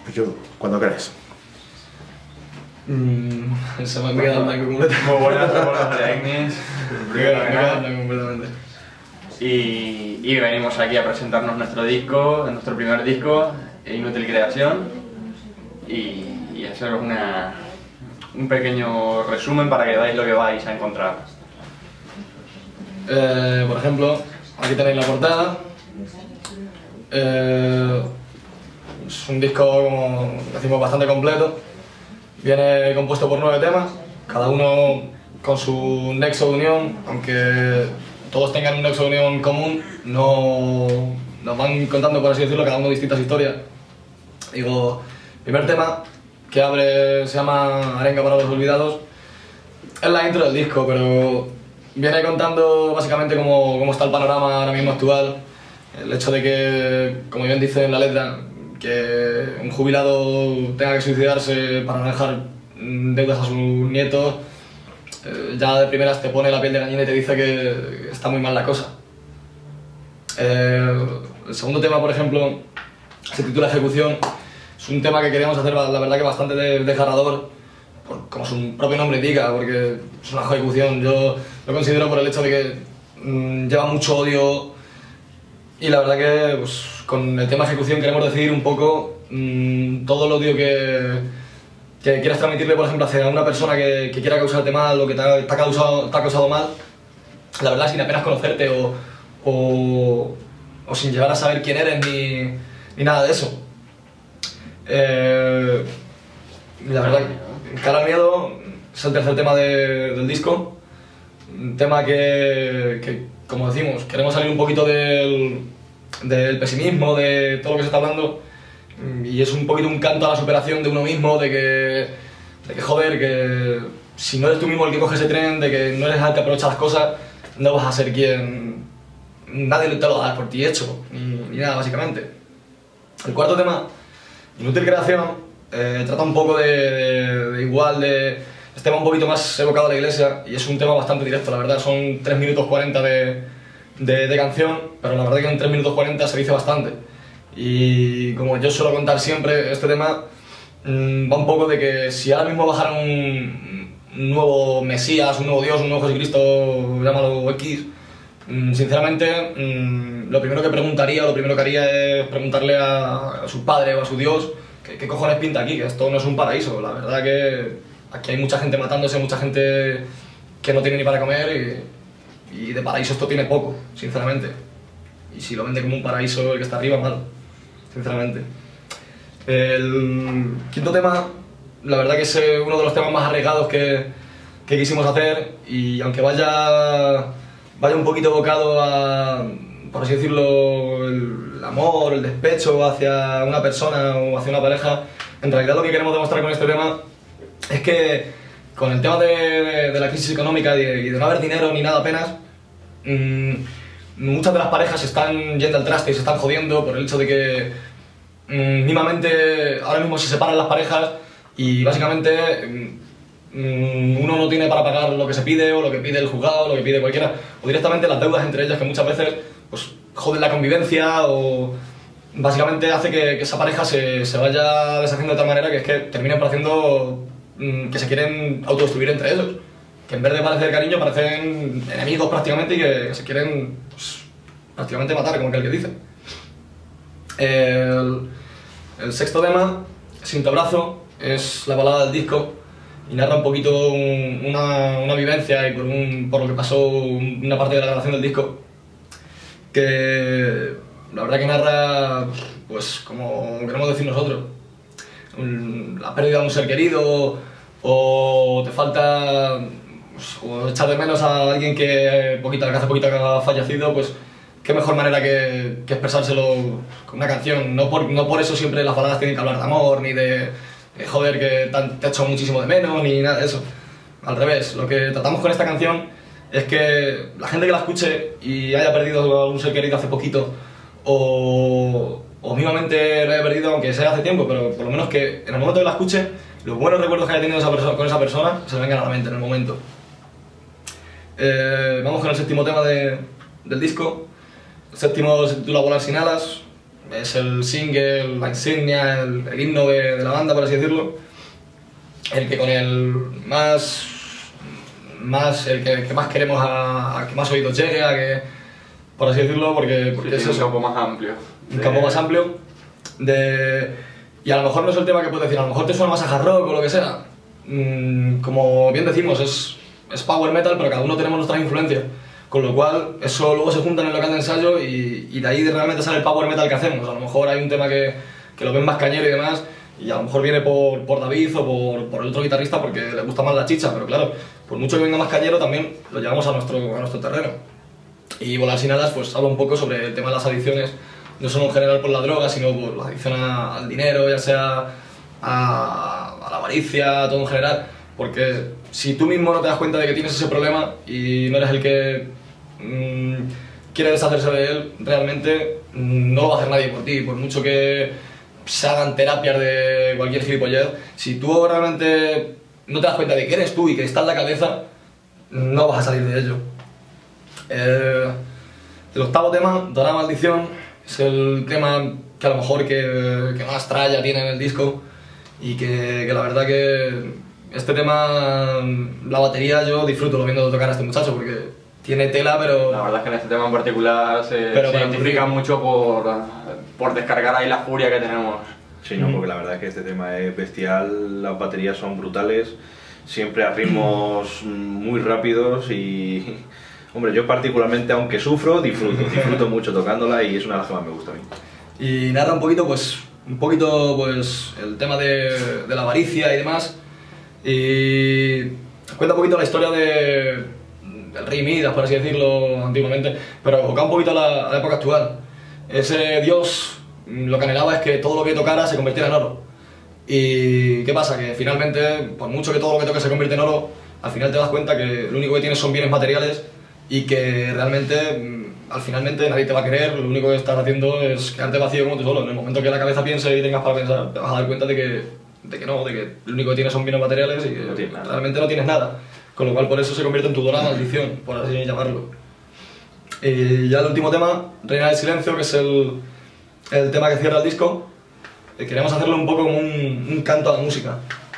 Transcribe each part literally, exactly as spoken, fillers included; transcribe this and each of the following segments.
Pues yo, cuando querés. Mm, se me ha quedado en blanco completamente. Muy buenas, somos los de Ignis. Me he quedado- me he quedado en blanco completamente. Y, y venimos aquí a presentarnos nuestro disco, nuestro primer disco, Inútil Creación. Y, y haceros una, un pequeño resumen para que veáis lo que vais a encontrar. Eh, por ejemplo, aquí tenéis la portada. Eh, es un disco, como decimos, bastante completo. Viene compuesto por nueve temas, cada uno con su nexo de unión, aunque todos tengan un nexo de unión común, no nos van contando, por así decirlo, cada uno distintas historias. Digo, el primer tema que abre se llama Arenga para los olvidados. Es la intro del disco, pero viene contando básicamente cómo, cómo está el panorama ahora mismo actual. El hecho de que, como bien dice en la letra, que un jubilado tenga que suicidarse para no dejar deudas a sus nietos, eh, ya de primeras te pone la piel de gallina y te dice que está muy mal la cosa. Eh, el segundo tema, por ejemplo, se titula Ejecución. Es un tema que queríamos hacer, la verdad, que bastante desgarrador, por, como su propio nombre indica, porque es una ejecución. Yo lo considero por el hecho de que mmm, lleva mucho odio, y la verdad que pues, con el tema ejecución queremos decir un poco mmm, todo el odio que, que quieras transmitirle, por ejemplo, hacia una persona que, que quiera causarte mal o que te ha, te ha, causado, te ha causado mal, la verdad, sin apenas conocerte o, o, o sin llegar a saber quién eres ni, ni nada de eso. Eh, la verdad, Cara al miedo es el tercer tema de, del disco, un tema que, que, como decimos, queremos salir un poquito del, del pesimismo, de todo lo que se está hablando, y es un poquito un canto a la superación de uno mismo, de que, de que joder, que si no eres tú mismo el que coge ese tren, de que no eres el que aprovecha las cosas, no vas a ser quien... nadie te lo da por ti hecho, ni, ni nada, básicamente. El cuarto tema, Inútil Creación, eh, trata un poco de, de, de igual, de... es tema un poquito más evocado a la iglesia y es un tema bastante directo, la verdad. Son tres minutos cuarenta de, de, de canción, pero la verdad que en tres minutos cuarenta se dice bastante. Y como yo suelo contar siempre, este tema mmm, va un poco de que si ahora mismo bajara un, un nuevo Mesías, un nuevo Dios, un nuevo Jesucristo, llámalo X, mmm, sinceramente mmm, lo primero que preguntaría, lo primero que haría es preguntarle a, a su padre o a su Dios ¿qué, qué cojones pinta aquí? Que esto no es un paraíso. La verdad que aquí hay mucha gente matándose, mucha gente que no tiene ni para comer y, y de paraíso esto tiene poco, sinceramente. Y si lo vende como un paraíso el que está arriba, mal, sinceramente. El quinto tema, la verdad que es uno de los temas más arriesgados que, que quisimos hacer, y aunque vaya, vaya un poquito evocado a, por así decirlo, el amor, el despecho hacia una persona o hacia una pareja, en realidad lo que queremos demostrar con este tema es que con el tema de, de, de la crisis económica y de, y de no haber dinero ni nada apenas, mmm, muchas de las parejas se están yendo al traste y se están jodiendo por el hecho de que mmm, mínimamente ahora mismo se separan las parejas y básicamente mmm, uno no tiene para pagar lo que se pide o lo que pide el juzgado, lo que pide cualquiera, o directamente las deudas entre ellas, que muchas veces pues, joden la convivencia o básicamente hace que, que esa pareja se, se vaya deshaciendo de tal manera que es que terminen pareciendo mmm, que se quieren autodestruir entre ellos, que en vez de parecer cariño parecen enemigos prácticamente y que, que se quieren pues, prácticamente matar, como aquel que dice. El, el sexto tema, Sin tu abrazo, es la balada del disco y narra un poquito un, una, una vivencia y por, un, por lo que pasó una parte de la grabación del disco, que la verdad que narra, pues como queremos decir nosotros, un, la pérdida de un ser querido o te falta pues, o echar de menos a alguien que, poquito, que hace poquito que ha fallecido, pues qué mejor manera que, que expresárselo con una canción. No por, no por eso siempre las baladas tienen que hablar de amor, ni de, de joder que te echo muchísimo de menos, ni nada de eso. Al revés, lo que tratamos con esta canción es que la gente que la escuche y haya perdido a un ser querido hace poquito o, o mínimamente lo haya perdido, aunque sea hace tiempo, pero por lo menos que en el momento que la escuche, los buenos recuerdos que haya tenido esa persona, con esa persona se le vengan a la mente en el momento. Eh, vamos con el séptimo tema de, del disco. El séptimo se titula Volar sin alas. es el single, la insignia, el, el himno de, de la banda, por así decirlo, el que con el más, más el que, que más queremos a, a que más oídos llegue, a que, por así decirlo, porque, porque sí, es eso, un campo más amplio. un campo más amplio, de, y a lo mejor no es el tema que puedes decir, a lo mejor te suena más a hard rock o lo que sea, mm, como bien decimos, es, es power metal, pero cada uno tenemos nuestras influencias. Con lo cual, eso luego se junta en el local de ensayo y, y de ahí realmente sale el power metal que hacemos. A lo mejor hay un tema que, que lo ven más cañero y demás, y a lo mejor viene por, por David o por, por el otro guitarrista porque le gusta más la chicha, pero claro, por mucho que venga más cañero también lo llevamos a nuestro, a nuestro terreno. Y Volar sin alas pues habla un poco sobre el tema de las adicciones, no solo en general por la droga, sino por la adicción a, al dinero, ya sea a, a la avaricia, todo en general. Porque si tú mismo no te das cuenta de que tienes ese problema y no eres el que mmm, quiere deshacerse de él, realmente mmm, no lo va a hacer nadie por ti. Por mucho que se hagan terapias de cualquier gilipollez, si tú realmente no te das cuenta de que eres tú y que está en la cabeza, no vas a salir de ello. Eh, el octavo tema, Dorada Maldición, es el tema que a lo mejor que, que más tralla tiene en el disco y que, que la verdad que este tema, la batería, yo disfruto lo viendo tocar a este muchacho porque tiene tela, pero... La verdad es que en este tema en particular se, pero se identifica mucho por, por descargar ahí la furia que tenemos. Sí, no, porque la verdad es que este tema es bestial, las baterías son brutales, siempre a ritmos muy rápidos y... Hombre, yo particularmente, aunque sufro, disfruto, disfruto mucho tocándola y es una de las que más me gusta a mí. Y narra un poquito, pues, un poquito, pues, el tema de, de la avaricia y demás. Y cuenta un poquito la historia de, del rey Midas, por así decirlo, antiguamente, pero enfocado un poquito a la, a la época actual. Ese dios lo que anhelaba es que todo lo que tocara se convirtiera en oro. ¿Y qué pasa? Que finalmente, por mucho que todo lo que toque se convierte en oro, al final te das cuenta que lo único que tienes son bienes materiales y que realmente, al finalmente, nadie te va a querer, lo único que estás haciendo es quedarte vacío como tú solo. En el momento que la cabeza piense y tengas para pensar, te vas a dar cuenta de que, de que no, de que lo único que tienes son bienes materiales y que no tienes realmente no tienes nada. Con lo cual por eso se convierte en tu dorada maldición, por así llamarlo. Y ya el último tema, Reina del Silencio, que es el, el tema que cierra el disco. Eh, queremos hacerlo un poco como un, un canto a la música.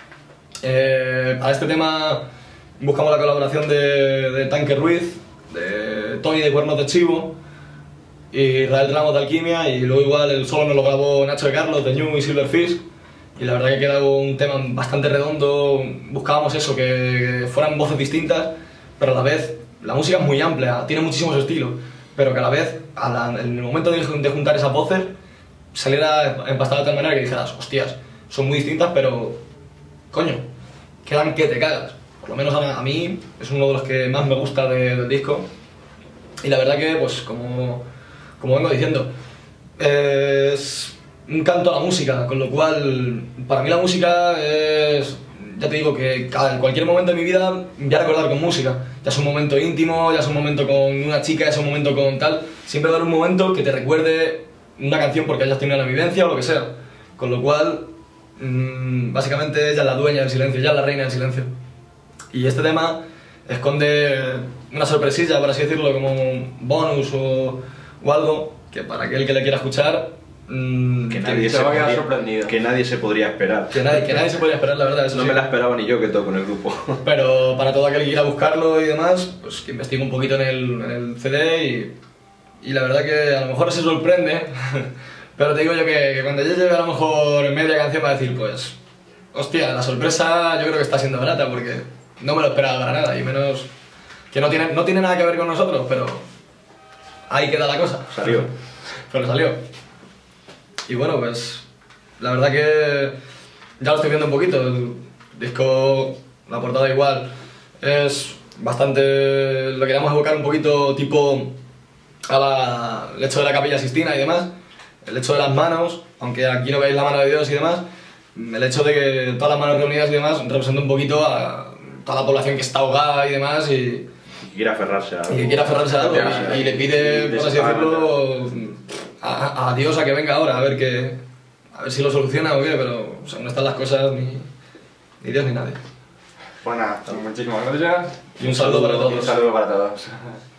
Eh, para este tema buscamos la colaboración de, de Tanque Ruiz, de Tony de Cuernos de Chivo y Israel Ramos de Alquimia, y luego igual el solo nos lo grabó Nacho de Carlos de New y Silverfish, y la verdad que queda un tema bastante redondo. Buscábamos eso, que fueran voces distintas, pero a la vez la música es muy amplia, tiene muchísimos estilos, pero que a la vez, a la, en el momento de, de juntar esas voces, saliera empastada de tal manera que dijeras, hostias, son muy distintas, pero coño, quedan que te cagas. Por lo menos a, a mí es uno de los que más me gusta de, del disco. Y la verdad que, pues como, como vengo diciendo, eh, es un canto a la música, con lo cual para mí la música es, ya te digo que en cualquier momento de mi vida voy a recordar con música. Ya es un momento íntimo, ya es un momento con una chica, ya es un momento con tal. Siempre va a haber un momento que te recuerde una canción porque hayas tenido una vivencia o lo que sea. Con lo cual, mmm, básicamente ella es la dueña del silencio, ella es la reina del silencio. Y este tema esconde una sorpresilla, por así decirlo, como un bonus o, o algo que para aquel que le quiera escuchar, mmm, que, nadie se se va a quedar podría, sorprendido. Que nadie se podría esperar. Que nadie, que nadie se podría esperar, la verdad. Eso no sí. me la esperaba ni yo que toco en el grupo. Pero para todo aquel que quiera buscarlo y demás, pues que investigue un poquito en el, en el C D y, y la verdad que a lo mejor se sorprende. Pero te digo yo que, que cuando yo llegue a lo mejor media canción va a decir, pues, hostia, la sorpresa yo creo que está siendo barata porque no me lo esperaba para nada, y menos que no tiene, no tiene nada que ver con nosotros, pero ahí queda la cosa. Salió. Pero salió. Y bueno, pues la verdad que ya lo estoy viendo un poquito. El disco, la portada igual, es bastante... Lo queríamos evocar un poquito tipo a la, el hecho de la Capilla Sistina y demás. El hecho de las manos, aunque aquí no veis la mano de Dios y demás, el hecho de que todas las manos reunidas y demás representa un poquito a toda la población que está ahogada y demás y, Y que quiere aferrarse a algo. y que quiere aferrarse a algo y, y le pide, por así decirlo, a, a Dios a que venga ahora a ver que, a ver si lo soluciona o qué, pero o sea, no están las cosas ni, ni Dios ni nadie. Pues nada, muchísimas gracias. Y un saludo para todos. Un saludo para todos.